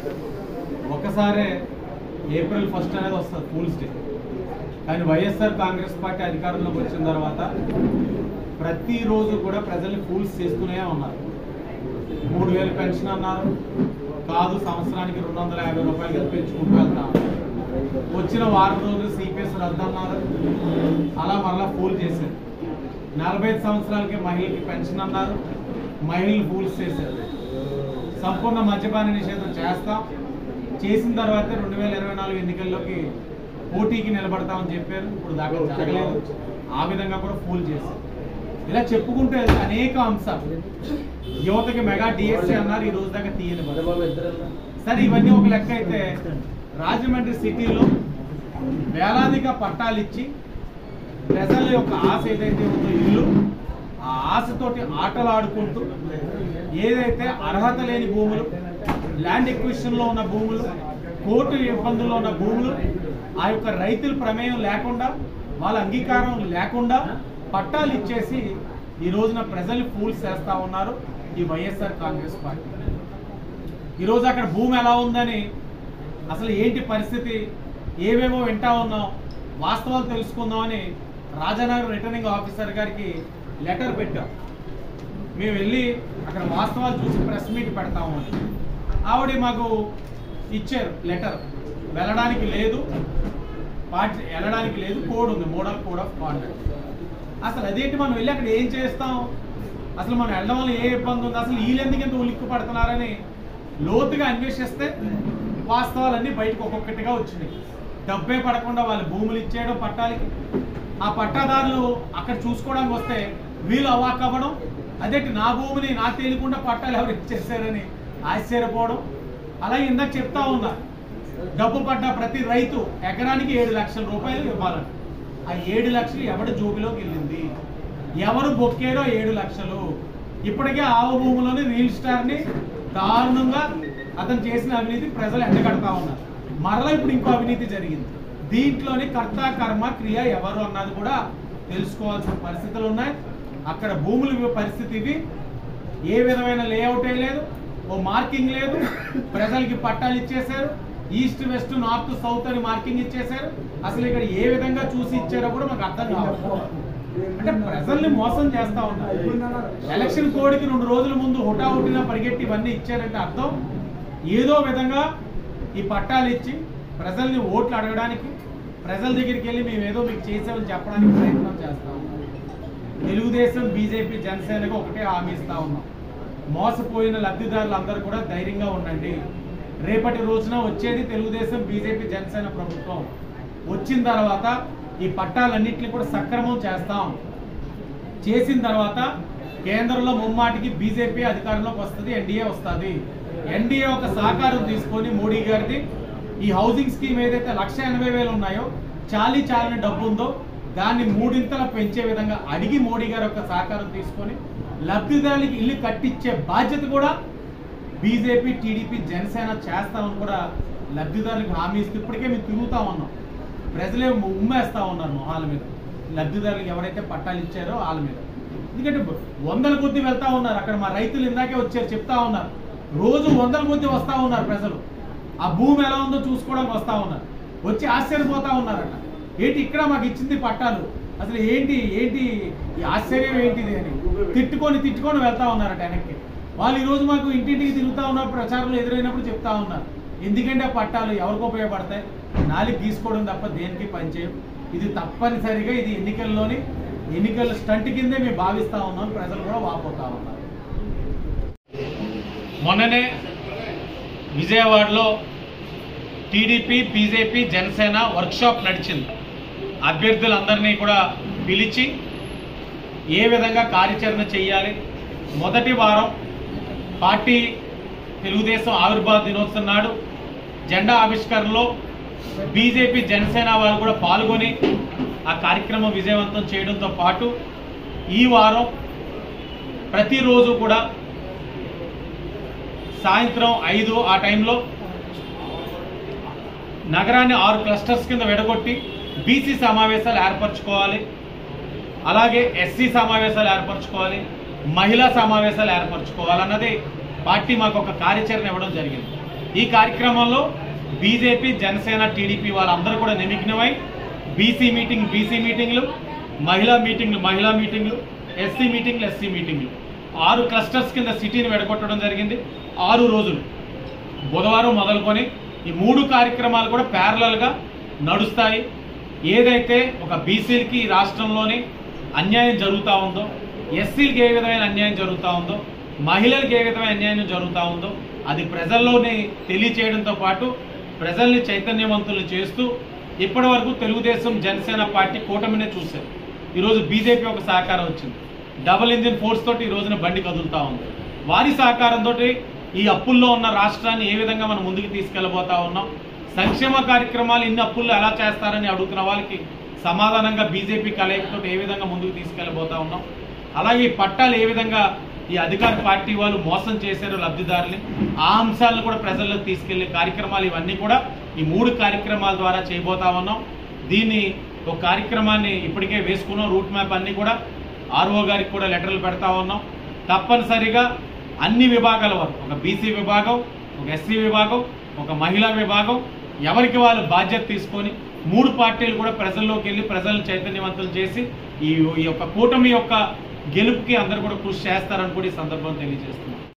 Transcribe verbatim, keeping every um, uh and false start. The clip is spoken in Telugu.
ఒకసారే ఏప్రిల్ ఫస్ట్ అనేది వస్తుంది ఫూల్స్ డే. కానీ వైఎస్ఆర్ కాంగ్రెస్ పార్టీ అధికారంలోకి వచ్చిన తర్వాత ప్రతిరోజు కూడా ప్రజల్ని ఫూల్స్ చేస్తూనే ఉన్నారు. మూడు వేలు పెన్షన్ అన్నారు, కాదు సంవత్సరానికి రెండు వందల యాభై రూపాయలు పెంచుకుంటూ వెళ్తాం. వచ్చిన వారం రోజులు సిపిఎస్ రద్దు అన్నారు, అలా మరలా ఫూల్ చేశారు. నలభై ఐదు సంవత్సరాలకి మహిళలకి పెన్షన్ అన్నారు, మహిళలు ఫూల్స్ చేశారు. సంపూర్ణ మద్యపాన నిషేధం చేస్తాం, చేసిన తర్వాత రెండు వేల ఇరవై నాలుగు ఎన్నికల్లోకి పోటీకి నిలబడతామని చెప్పారు. ఇప్పుడు దాకా జరగలేదు. ఆ విధంగా కూడా ఫూల్ చేశారు. ఇలా చెప్పుకుంటే అనేక అంశాలు. యువతకి మెగా డిఎస్సీ అన్నారు, ఈ రోజు దాకా తీయని. సరే, ఇవన్నీ ఒక లెక్క అయితే రాజమండ్రి సిటీలో వేలాదిగా పట్టాలు ఇచ్చి ప్రజల యొక్క ఆశ ఏదైతే ఉందో ఇల్లు, ఆ ఆశతోటి ఆటలు ఆడుకుంటూ ఏదైతే అర్హత లేని భూములు, ల్యాండ్ ఎక్విజిషన్లో ఉన్న భూములు, కోర్టు ఇబ్బందుల్లో ఉన్న భూములు, ఆ యొక్క రైతుల ప్రమేయం లేకుండా, వాళ్ళ అంగీకారం లేకుండా పట్టాలు ఇచ్చేసి ఈ రోజున ప్రజలు ఫూల్స్ చేస్తూ ఉన్నారు ఈ వైఎస్ఆర్ కాంగ్రెస్ పార్టీ. ఈరోజు అక్కడ భూమి ఎలా ఉందని, అసలు ఏంటి పరిస్థితి, ఏవేవో వింటా ఉన్నాం, వాస్తవాలు తెలుసుకుందామని రాజానగర్ రిటర్నింగ్ ఆఫీసర్ గారికి లెటర్ పెట్టాం. మేము వెళ్ళి అక్కడ వాస్తవాలు చూసి ప్రెస్ మీట్ పెడతాము అని ఆవిడ మాకు ఇచ్చారు లెటర్. వెళ్ళడానికి లేదు, పార్టీ వెళ్ళడానికి లేదు, కోడ్ ఉంది, మోడల్ కోడ్ ఆఫ్ కాండక్ట్. అసలు అదేంటి, మనం వెళ్ళి అక్కడ ఏం చేస్తాం, అసలు మనం వెళ్ళడం వల్ల ఏ ఇబ్బంది ఉంది, అసలు వీళ్ళు ఎందుకు ఎంత ఉలిక్కు పడుతున్నారని లోతుగా అన్వేషిస్తే వాస్తవాలన్నీ బయటకు ఒక్కొక్కటిగా వచ్చినాయి. డబ్బే పడకుండా వాళ్ళు భూములు ఇచ్చేయడం పట్టాలకి, ఆ పట్టాదారులు అక్కడ చూసుకోవడానికి వస్తే వీళ్ళు అవాక్ అవ్వడం, అదేంటి నా భూమిని నా తేలికుండా పట్టాలు ఎవరు ఇచ్చేసారని ఆశ్చర్యపోవడం. అలాగే ఇందాక చెప్తా ఉన్నా, డబ్బు పడ్డ ప్రతి రైతు ఎకరానికి ఏడు లక్షల రూపాయలు ఇవ్వాలని. ఆ ఏడు లక్షలు ఎవరి జోబిలోకి వెళ్ళింది, ఎవరు బొక్కేరో ఏడు లక్షలు. ఇప్పటికే ఆవ భూములోని రియల్ స్టార్ని దారుణంగా అతను చేసిన అవినీతి ప్రజలు ఎండగడతా ఉన్నారు. మరలా ఇప్పుడు ఇంకో అవినీతి జరిగింది. దీంట్లోని కర్త కర్మ క్రియ ఎవరు అన్నది కూడా తెలుసుకోవాల్సిన పరిస్థితులు ఉన్నాయి. అక్కడ భూముల పరిస్థితి ఇవి. ఏ విధమైన లేఅవుట్ లేదు, ఓ మార్కింగ్ లేదు, ప్రజలకి పట్టాలు ఇచ్చేశారు. ఈస్ట్ వెస్ట్ నార్త్ సౌత్ అని మార్కింగ్ ఇచ్చేశారు. అసలు ఇక్కడ ఏ విధంగా చూసి ఇచ్చారో కూడా మాకు అర్థం కావాలి. అంటే ప్రజల్ని మోసం చేస్తా ఉన్నారు. ఎలక్షన్ కోడ్కి రెండు రోజుల ముందు హుటాహుటిన పరిగెట్టి ఇవన్నీ ఇచ్చారంటే అర్థం ఏదో విధంగా ఈ పట్టాలు ఇచ్చి ప్రజల్ని ఓట్లు అడగడానికి, ప్రజల దగ్గరికి వెళ్ళి మేము ఏదో మీకు చేసామని చెప్పడానికి ప్రయత్నం చేస్తా ఉన్నాం. తెలుగుదేశం, బీజేపీ, జనసేనగా ఒకటే హామీ ఇస్తా ఉన్నాం. మోసపోయిన లబ్ధిదారులు అందరూ కూడా ధైర్యంగా ఉండండి. రేపటి రోజున వచ్చేది తెలుగుదేశం, బీజేపీ, జనసేన ప్రభుత్వం. వచ్చిన తర్వాత ఈ పట్టాలన్నింటినీ కూడా సక్రమం చేస్తాం. చేసిన తర్వాత కేంద్రంలో ముమ్మాటికి బీజేపీ అధికారంలోకి వస్తుంది, ఎన్డీఏ వస్తుంది. ఎన్డీఏ ఒక సహకారం తీసుకొని మోడీ గారిది ఈ హౌసింగ్ స్కీమ్ ఏదైతే లక్ష ఎనభై వేలు ఉన్నాయో, చాలీ చాలని డబ్బు ఉందో దాన్ని మూడింతల పెంచే విధంగా అడిగి మోడీ గారు ఒక సహకారం తీసుకొని లబ్ధిదారులకి ఇల్లు కట్టించే బాధ్యత కూడా బీజేపీ, టీడీపీ, జనసేన చేస్తామని కూడా లబ్ధిదారులకు హామీ ఇస్తూ ఇప్పటికే మేము తిరుగుతూ ఉన్నాం. ప్రజలే ఉమ్మేస్తూ ఉన్నారు మొహాల మీద, లబ్ధిదారులకు ఎవరైతే పట్టాలు ఇచ్చారో వాళ్ళ మీద. ఎందుకంటే వందల కొద్ది వెళ్తా ఉన్నారు. అక్కడ మా రైతులు ఇందాకే వచ్చారు, చెప్తా ఉన్నారు. రోజు వందల కొద్ది వస్తూ ఉన్నారు ప్రజలు. ఆ భూమి ఎలా ఉందో చూసుకోవడానికి వస్తూ ఉన్నారు. వచ్చి ఆశ్చర్యపోతా ఉన్నారట, ఏంటి ఇక్కడ మాకు ఇచ్చింది పట్టాలు, అసలు ఏంటి ఏంటి ఈ ఆశ్చర్యం ఏంటిది అని తిట్టుకొని తిట్టుకొని వెళ్తా ఉన్నారట వెనక్కి. వాళ్ళు ఈరోజు మాకు ఇంటింటికి తిరుగుతూ ఉన్నారు, ప్రచారంలో ఎదురైనప్పుడు చెప్తా ఉన్నారు. ఎందుకంటే ఆ పట్టాలు ఎవరికి ఉపయోగపడతాయి, నాలుగు తీసుకోవడం తప్ప దేనికి పనిచేయం. ఇది తప్పనిసరిగా ఇది ఎన్నికల్లోని ఎన్నికల స్టంట్ కిందే మేము భావిస్తూ ఉన్నాం. ప్రజలు కూడా వాపోతా ఉన్నారు. మొన్ననే విజయవాడలో టీడీపీ, బీజేపీ, జనసేన వర్క్షాప్ నడిచింది. అభ్యర్థులందరినీ కూడా పిలిచి ఏ విధంగా కార్యాచరణ చేయాలి, మొదటి వారం పార్టీ తెలుగుదేశం ఆవిర్భావ దినోత్సవం నాడు జెండా ఆవిష్కరణలో బీజేపీ, జనసేన వాళ్ళు కూడా పాల్గొని ఆ కార్యక్రమం విజయవంతం చేయడంతో పాటు ఈ వారం ప్రతిరోజు కూడా సాయంత్రం ఐదు ఆ టైంలో నగరాన్ని ఆరు క్లస్టర్స్ కింద విడగొట్టి బీసీ సమావేశాలు ఏర్పరచుకోవాలి, అలాగే ఎస్సీ సమావేశాలు ఏర్పరచుకోవాలి, మహిళా సమావేశాలు ఏర్పరచుకోవాలన్నది పార్టీ మాకు ఒక కార్యాచరణ ఇవ్వడం జరిగింది. ఈ కార్యక్రమంలో బీజేపీ, జనసేన, టీడీపీ వాళ్ళందరూ కూడా నిమగ్నమై బీసీ మీటింగ్ బీసీ మీటింగ్లు, మహిళా మీటింగ్లు మహిళా మీటింగ్లు, ఎస్సీ మీటింగ్లు ఎస్సీ మీటింగ్లు, ఆరు క్లస్టర్స్ కింద సిటీని వెడగొట్టడం జరిగింది. ఆరు రోజులు బుధవారం మొదలుకొని ఈ మూడు కార్యక్రమాలు కూడా ప్యారలల్గా నడుస్తాయి. ఏదైతే ఒక బీసీలకి రాష్ట్రంలోని అన్యాయం జరుగుతూ ఉందో, ఎస్సీలకి ఏ విధమైన అన్యాయం జరుగుతూ ఉందో, మహిళలకు ఏ విధమైన అన్యాయం జరుగుతూ ఉందో అది ప్రజల్లోనే తెలియచేయడంతో పాటు ప్రజల్ని చైతన్యవంతులు చేస్తూ ఇప్పటి వరకు తెలుగుదేశం, జనసేన పార్టీ కూటమినే చూశారు. ఈరోజు బీజేపీ ఒక సహకారం వచ్చింది. డబుల్ ఇంజిన్ ఫోర్స్ తోటి ఈ రోజున బండి కదులుతూ ఉంది. వారి సహకారంతో ఈ అప్పుల్లో ఉన్న రాష్ట్రాన్ని ఏ విధంగా మనం ముందుకు తీసుకెళ్ళబోతా ఉన్నాం, సంక్షేమ కార్యక్రమాలు ఇన్ని అప్పుల్లో ఎలా చేస్తారని అడుగుతున్న వాళ్ళకి సమాధానంగా బీజేపీ కలయికతో ఏ విధంగా ముందుకు తీసుకెళ్ళబోతా ఉన్నాం, అలాగే ఈ పట్టాలు ఏ విధంగా ఈ అధికార పార్టీ వాళ్ళు మోసం చేశారు లబ్ధిదారుల్ని, ఆ అంశాలను కూడా ప్రజల్లోకి తీసుకెళ్లే కార్యక్రమాలు ఇవన్నీ కూడా ఈ మూడు కార్యక్రమాల ద్వారా చేయబోతా ఉన్నాం. దీన్ని ఒక కార్యక్రమాన్ని ఇప్పటికే వేసుకున్నాం. రూట్ మ్యాప్ అన్ని కూడా ఆర్ఓ గారికి కూడా లెటర్లు పెడతా ఉన్నాం. తప్పనిసరిగా అన్ని విభాగాల వరకు, ఒక బీసీ విభాగం, ఒక ఎస్సీ విభాగం, ఒక మహిళా విభాగం, ఎవరికి వాళ్ళు బాధ్యత తీసుకొని మూడు పార్టీలు కూడా ప్రజల్లోకి వెళ్ళి ప్రజలను చైతన్యవంతులు చేసి ఈ యొక్క కూటమి యొక్క గెలుపుకి అందరూ కూడా కృషి చేస్తారని కూడా ఈ సందర్భం తెలియజేస్తున్నారు.